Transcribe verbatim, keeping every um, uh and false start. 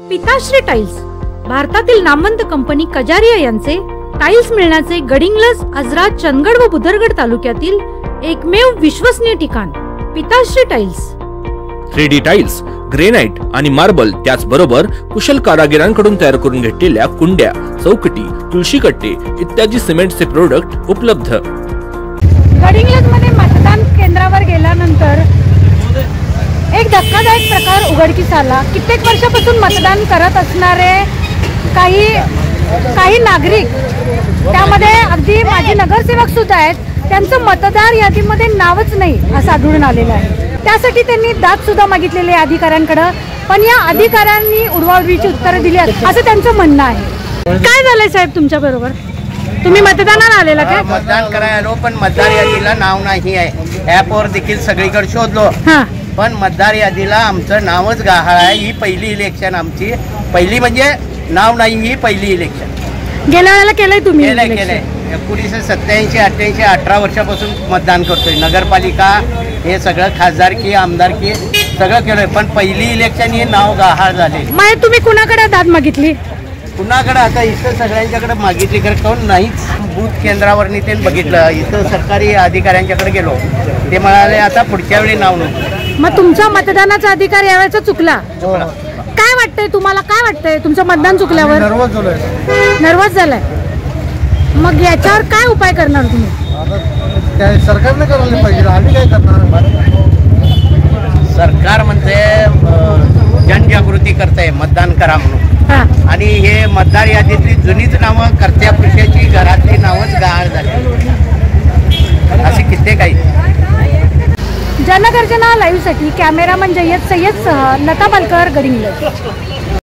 पिताश्री टाइल्स, भारतातील नामवंत कंपनी कजारिया यांचे टाइल्स मिळण्याचे गडिंग्लज, आजरा, चंदगड व बुदरगड तालुक्यातील एकमेव विश्वसनीय ठिकाण Pitashri tiles. Three D tiles, granite आणि मार्बल, त्याचबरोबर कुशल कारागिरांकडून तयार करून घेतलेल्या कुंड्या, चौकटी, तुळशी कट्टे इत्यादी सिमेंटचे प्रोडक्ट उपलब्ध। गडिंग्लज मध्ये मतदान केंद्रावर गेल्यानंतर एक धक्कादायक प्रकार उघडकीस आला। कित्येक वर्षापासून मतदान करत असणारे काही काही नागरिक, त्यामध्ये अगदी माजी नगरसेवक सुद्धा आहेत, त्यांचं मतदार यादीमध्ये नावच नाही असं आढळून आलेलं आहे। त्यासाठी त्यांनी दाद सुद्धा मागितलेले अधिकाऱ्यांकडे, पण या अधिकाऱ्यांनी उडवाउडवीची उत्तरं दिली असं त्यांचं म्हणणं आहे। काय झालंय साहेब तुमच्या बरोबर? तुम्ही मतदानाला आलेला काय? मतदान करायला आलो, पण मतदार यादीला नाव नाही आहे। ऍपवर देखील सगळीकडे शोधलो, पण मतदार यादीला आमचं नावच गहाळ आहे। ही पहिली इलेक्शन आमची, पहिली म्हणजे नाव नाही, ही पहिली इलेक्शन। गेल्या वेळेला केलंय तुम्ही? केलंय केलंय एकोणीसशे सत्याऐंशी अठ्ठ्याऐंशी अठरा वर्षापासून मतदान करतोय। नगरपालिका हे सगळं, खासदारकी, आमदारकी सगळं केलंय, पण पहिली इलेक्शन हे नाव गहाळ झाले। मग तुम्ही कुणाकडे दाद मागितली? कुणाकडे आता इथं सगळ्यांच्याकडे मागितली, खरं कोण नाहीच। बूथ केंद्रावर ते बघितलं, इथं सरकारी अधिकाऱ्यांच्याकडे गेलो, ते म्हणाले आता पुढच्या वेळी नाव नको। मग तुमचा मतदानाचा अधिकार यावेळेचा चुकला? काय वाटतंय तुम्हाला? काय वाटतंय तुमचं मतदान चुकल्यावर? नर्वस झालोय। नर्वस झालाय? मग याच्यावर काय उपाय करणार तुम्ही? सरकारने करायला पाहिजे, आम्ही काय करणार? सरकार म्हणते जनजागृती करते, मतदान करा म्हणून, आणि हे मतदार यादीतली जुनीच नावं, कर्त्या पुरुषाची घरातली नावच गहाळ झाली, असे कित्येक आहेत। जनगर्जना लाईव्ह साठी कॅमेरामन जय्यद सय्यद सह लता पालकर, गडिंग्लज।